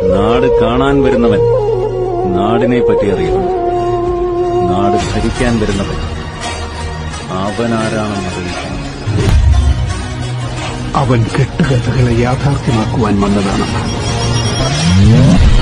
നാട് കാണാൻ വരുന്നവൻ നാടിനെ പറ്റി അറിയണം. നാട് ഭരിക്കാൻ വരുന്നവൻ അവനാരാണെന്ന് അറിയിക്കണം. അവൻ കെട്ടുകഥകളെ യാഥാർത്ഥ്യമാക്കുവാൻ വന്നതാണ്.